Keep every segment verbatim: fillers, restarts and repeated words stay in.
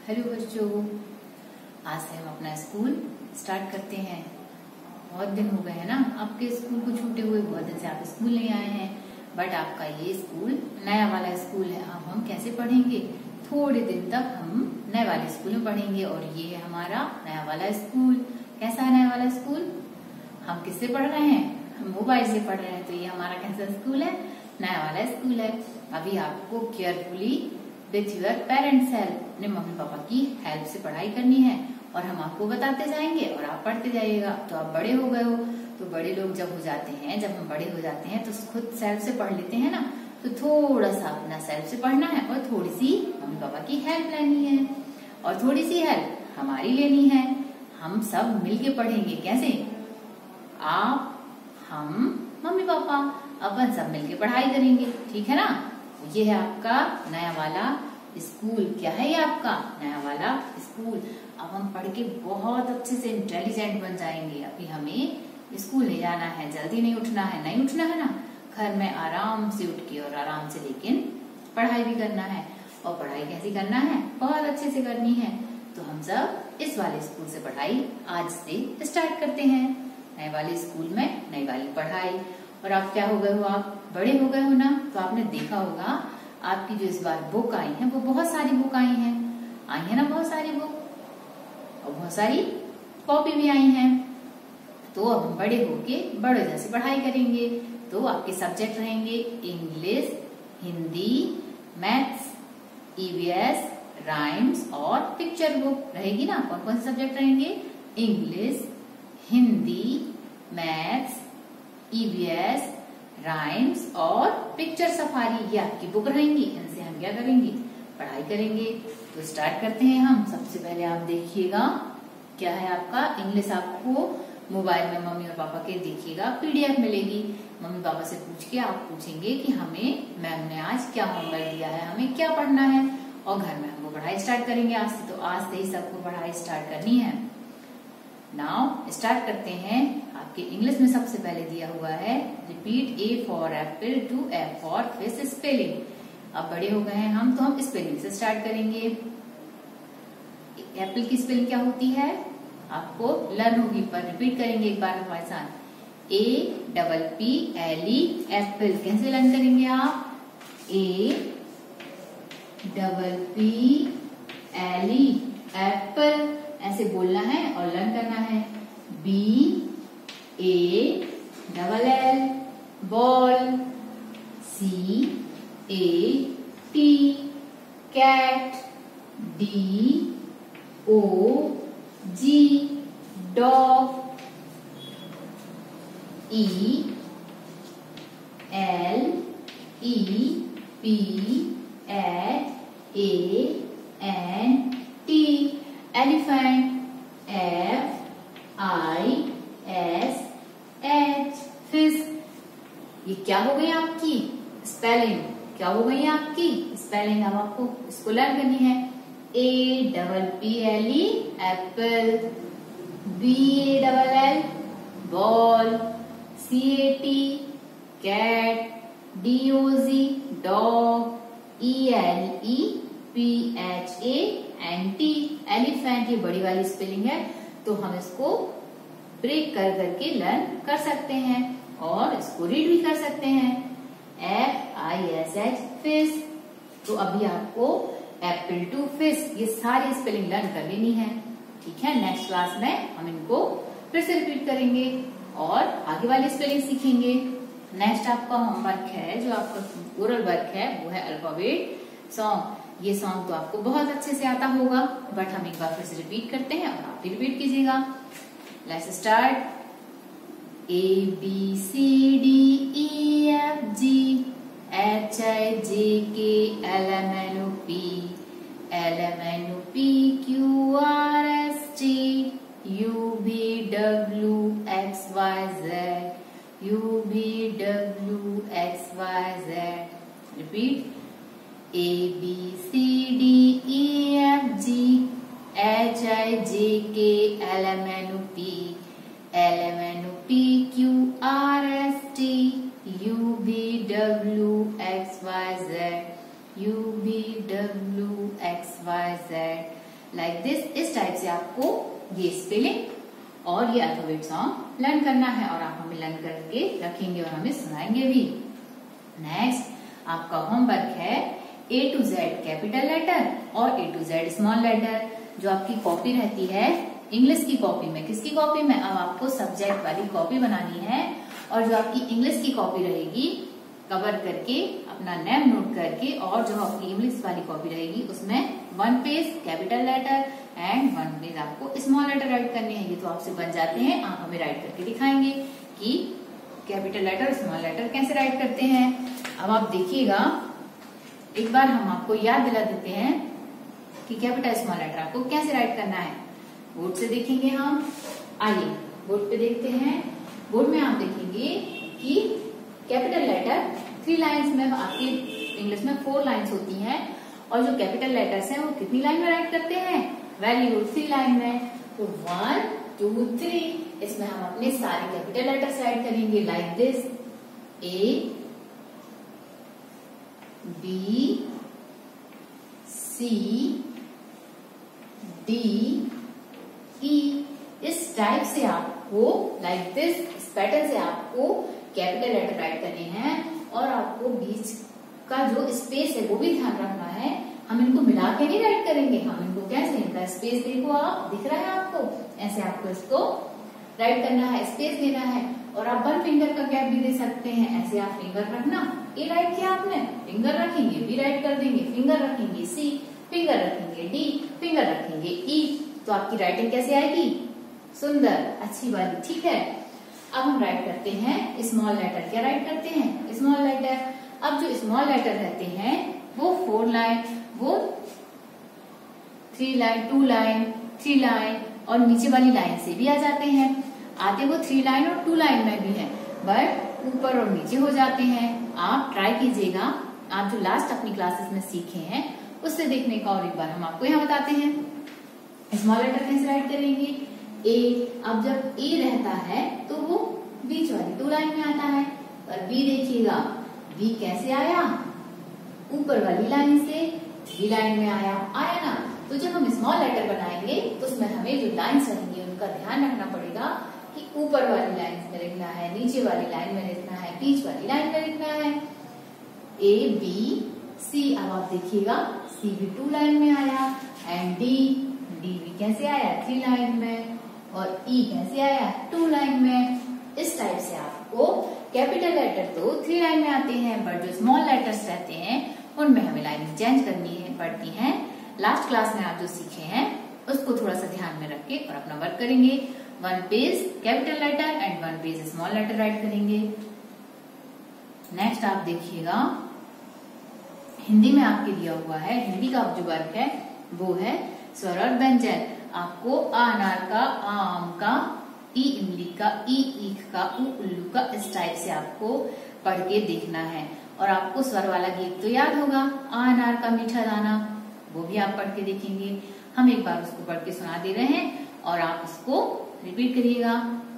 Hello बच्चों, आज से हम अपना स्कूल स्टार्ट करते हैं। बहुत दिन हो गए हैं ना आपके स्कूल को छूटे हुए, बहुत दिन से आप स्कूल नहीं आए हैं। बट आपका ये स्कूल नया वाला स्कूल है। अब हम कैसे पढ़ेंगे? थोड़े दिन तक हम नए वाले स्कूल में पढ़ेंगे और ये है हमारा नया वाला स्कूल। कैसा है नया वाला स्कूल? हम किससे पढ़ रहे हैं? हम मोबाइल से पढ़ रहे हैं। तो ये हमारा कैसा स्कूल है? नया वाला स्कूल है। अभी आपको carefully with your parents help, अपने मम्मी पापा की हेल्प से पढ़ाई करनी है और हम आपको बताते जाएंगे और आप पढ़ते जाइएगा। तो आप बड़े हो गए हो, तो बड़े लोग जब हो जाते हैं, जब हम बड़े हो जाते हैं तो खुद सेल्फ से पढ़ लेते हैं ना। तो थोड़ा सा अपना सेल्फ से पढ़ना है और थोड़ी सी मम्मी पापा की हेल्प लेनी है और थोड़ी सी हेल्प हमारी लेनी है। हम सब मिलके पढ़ेंगे। कैसे? आप, हम, मम्मी पापा, अपन सब मिलके पढ़ाई करेंगे। ठीक है ना? ये है आपका नया वाला स्कूल। क्या है ये आपका नया वाला स्कूल? अब हम पढ़ के बहुत अच्छे से इंटेलिजेंट बन जाएंगे। अभी हमें स्कूल नहीं जाना है, जल्दी नहीं उठना है, नहीं उठना है ना। घर में आराम से उठ के और आराम से लेकिन पढ़ाई भी करना है। और पढ़ाई कैसी करना है? बहुत अच्छे से करनी है। तो हम सब इस वाले स्कूल से पढ़ाई आज से स्टार्ट करते हैं। नए वाले स्कूल में नई वाली पढ़ाई। और आप क्या हो गए हो? आप बड़े हो गए हो ना। तो आपने देखा होगा आपकी जो इस बार बुक आई है वो बहुत सारी बुक आई हैं। आई है ना बहुत सारी बुक, और बहुत सारी कॉपी भी आई हैं। तो अब हम बड़े होके बड़े जैसे पढ़ाई करेंगे। तो आपके सब्जेक्ट रहेंगे English, Hindi, maths, EVS, rhymes और पिक्चर बुक रहेगी ना। कौन कौन से सब्जेक्ट रहेंगे? English, Hindi, maths, EVS, rhymes और पिक्चर सफारी, ये आपकी बुक रहेंगी। इनसे हम क्या करेंगे? पढ़ाई करेंगे। तो स्टार्ट करते हैं हम। सबसे पहले आप देखिएगा क्या है आपका इंग्लिश। आपको मोबाइल में मम्मी और पापा के देखिएगा पीडीएफ मिलेगी। मम्मी पापा से पूछ के आप पूछेंगे कि हमें मैम ने आज क्या होमवर्क दिया है, हमें क्या पढ़ना है, और घर में हमको पढ़ाई स्टार्ट करेंगे आज से। तो आज से ही सबको पढ़ाई स्टार्ट करनी है। नाउ स्टार्ट करते हैं। आपके इंग्लिश में सबसे पहले दिया हुआ है repeat A for apple to F for fish spelling. अब बड़े हो गए हैं हम, तो हम स्पेलिंग से स्टार्ट करेंगे। एप्पल की स्पेलिंग क्या होती है आपको लर्न होगी, पर रिपीट करेंगे एक बार हमारे साथ। A double P L E apple. कैसे लर्न करेंगे आप? A double P L E apple ऐसे बोलना है और लर्न करना है। B A double L ball. C A T cat. D O G dog. E L E P H A N T elephant. F I S H fish. ये क्या हो गई आपकी स्पेलिंग? क्या हो गई आपकी स्पेलिंग? अब आपको इसको लर्न करनी है। A double P L E apple. B A double L ball. C A T cat. D O G dog. E L E P H A N T elephant. ये बड़ी वाली स्पेलिंग है, तो हम इसको ब्रेक कर करके लर्न कर सकते हैं और इसको रीड भी कर सकते हैं। F I S H fish. तो अभी आपको एप्पल टू फिश ये सारी स्पेलिंग लर्न कर लेनी है। ठीक है? नेक्स्ट क्लास में हम इनको फिर से रिपीट करेंगे और आगे वाली स्पेलिंग सीखेंगे। नेक्स्ट आपका होमवर्क है, जो आपका ओरल वर्क है, वो है अल्फाबेट सॉन्ग। ये सॉन्ग तो आपको बहुत अच्छे से आता होगा, बट हम एक बार फिर से रिपीट करते हैं और आप भी रिपीट कीजिएगा। Let's start. A B C D E F G H I J K L M N O P L M N O P Q R S T U V W X Y Z U V W X Y Z. Repeat. A B C D E F G H I J K L M N O P L M N O P Q R S T U V W X Y Z U V W X Y Z like this. इस type से आपको ये spelling और ये alphabet song learn करना है और आप हमें लर्न करके रखेंगे और हमें सुनाएंगे भी। नेक्स्ट आपका होमवर्क है A to Z capital letter और A to Z small letter. जो आपकी कॉपी रहती है इंग्लिश की कॉपी में, किसकी कॉपी में, अब आपको सब्जेक्ट वाली कॉपी बनानी है और जो आपकी इंग्लिश की कॉपी रहेगी कवर करके अपना नेम नोट करके, और जो आपकी इंग्लिश वाली कॉपी रहेगी उसमें one page capital letter and one page आपको स्मॉल लेटर राइट करने हैं। ये तो आपसे बन जाते हैं, आप हमें राइट करके दिखाएंगे कि कैपिटल लेटर स्मॉल लेटर कैसे राइट करते हैं। अब आप देखिएगा, एक बार हम आपको याद दिला देते हैं कि कैपिटल स्मॉल लेटर आपको कैसे राइट करना है। बोर्ड से देखेंगे हम, आइए बोर्ड पे देखते हैं। बोर्ड में आप देखेंगे कि कैपिटल लेटर थ्री लाइंस में, आपकी इंग्लिश में फोर लाइंस होती हैं और जो कैपिटल लेटर्स हैं वो कितनी लाइन में राइट करते हैं, वेरी गुड, थ्री लाइन में। तो वन टू थ्री, इसमें हम अपने सारे कैपिटल लेटर्स राइट करेंगे like this, A B C D E. इस टाइप से आपको लाइक दिस, इस पैटर्न से आपको कैपिटल लेटर राइट करने हैं और आपको बीच का जो स्पेस है वो भी ध्यान रखना है। हम इनको मिला के नहीं राइट करेंगे, हम इनको कैसे, इनका स्पेस देखो, आप दिख रहा है आपको, ऐसे आपको इसको राइट करना है, स्पेस देना है। और आप वन फिंगर का गैप भी दे सकते हैं, ऐसे आप फिंगर रखना, ए राइट किया आपने, फिंगर रखेंगे, बी राइट कर देंगे, फिंगर रखेंगे, सी फिंगर रखेंगे, डी फिंगर रखेंगे, ई। तो आपकी राइटिंग कैसे आएगी, सुंदर, अच्छी वाली, ठीक है। अब हम राइट करते हैं स्मॉल लेटर। क्या राइट करते हैं, स्मॉल लेटर। अब जो स्मॉल लेटर रहते हैं वो फोर लाइन, वो three line, two line, three line और नीचे वाली लाइन से भी आ जाते हैं। आते वो थ्री लाइन और टू लाइन में भी है, बट ऊपर और नीचे हो जाते हैं। आप ट्राई कीजिएगा, आप जो लास्ट अपनी क्लासेस में सीखे हैं उससे देखने का, और एक बार हम आपको यहाँ बताते हैं स्मॉल लेटर कैसे राइट करेंगे। ए, अब जब ए रहता है तो वो बीच वाली टू लाइन में आता है, पर बी देखिएगा, बी कैसे आया, ऊपर वाली लाइन से थ्री लाइन में आया, आया ना। तो जब हम स्मॉल लेटर बनाएंगे तो उसमें हमें जो लाइन्स रहेंगी उनका ध्यान रखना पड़ेगा कि ऊपर वाली लाइन में लिखना है, नीचे वाली लाइन में लिखना है, बीच वाली लाइन में लिखना है। ए बी सी, अब आप देखिएगा सी भी टू लाइन में आया एंड डी, डी भी कैसे आया, थ्री लाइन में, और ई कैसे आया, टू लाइन में। इस टाइप से आपको कैपिटल लेटर तो थ्री लाइन में आते हैं, बट जो स्मॉल लेटर्स रहते हैं उनमें हमें लाइन चेंज करनी है पड़ती है। लास्ट क्लास में आप जो सीखे हैं उसको थोड़ा सा ध्यान में रख के और अपना वर्क करेंगे। One page capital letter and one page small letter write करेंगे। नेक्स्ट आप देखिएगा, हिंदी में आपके दिया हुआ है, हिंदी का जो वर्क है वो है स्वर और व्यंजन। आपको आ अनार का, आ आम का, ई इमली का, ई ईख का, उ उल्लू का, इस टाइप से आपको पढ़ के देखना है। और आपको स्वर वाला गीत तो याद होगा, आ अनार का मीठा दाना, वो भी आप पढ़ के देखेंगे। हम एक बार उसको पढ़ के सुना दे रहे हैं और आप उसको रिपीट करिएगा।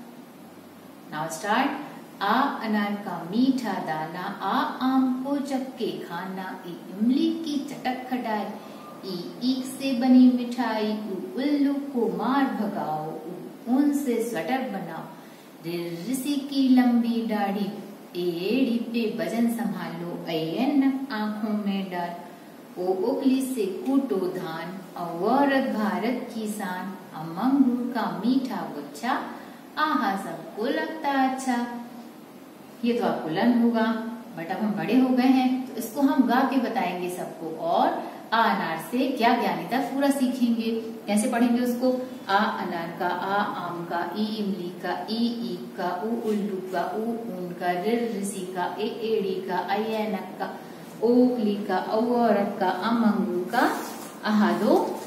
Now start. आ अनार का मीठा दाना, आ आम को चक्के खाना, ई इमली की चटक खटाई, ई ईख से बनी मिठाई, उ उल्लू को मार भगाओ, उ ऊन से स्वेटर बनाओ, ऋषि की लंबी दाढ़ी, एड़ी पे वजन संभालो, ऐनक आंखों में डाल, ओ उगली से कूटो धान, औरत भारत की शान, अंगूर का मीठा गुच्छा, आहा सबको लगता अच्छा। ये तो आपको लर्न होगा, बट अब हम बड़े हो गए हैं तो इसको हम गा के बताएंगे सबको। और आ अनार से क्या ज्ञानी था पूरा सीखेंगे। कैसे पढ़ेंगे उसको, आ अनार का, आ आम का, ई इमली का, ई ईख का, उ उल्लू का, उ ऊन का, ऋषि का, ए एड़ी का, ऐनक का, ओ उगली का, औ औरत का, अम अंगूर का, आहा दो